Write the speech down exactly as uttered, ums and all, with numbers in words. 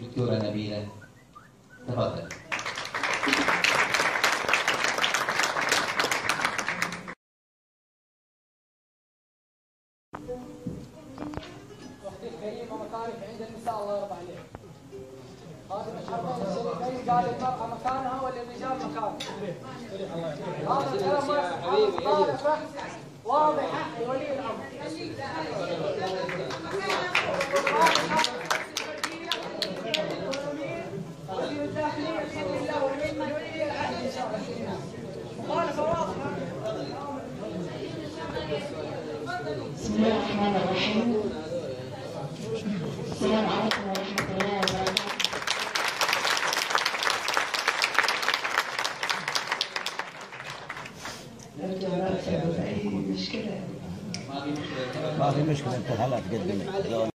دكتورة نبيلة. تفضل. أختي الكريمة مكانك عند النساء الله يرضى عليك. هذا الحرمين الشريفين قال المرأة مكانها وللرجال مكانه. هذا الكلام مخالفة واضحة لولي الأمر. وزير الداخلية بإذن الله ومن ولي العهد إن شاء الله. مخالفة واضحة. بسم الله الرحمن الرحيم. السلام عليكم ورحمة الله وبركاته. أرجو لا تسبب أي مشكلة. ما في مشكلة، أنت هلا تقدمي.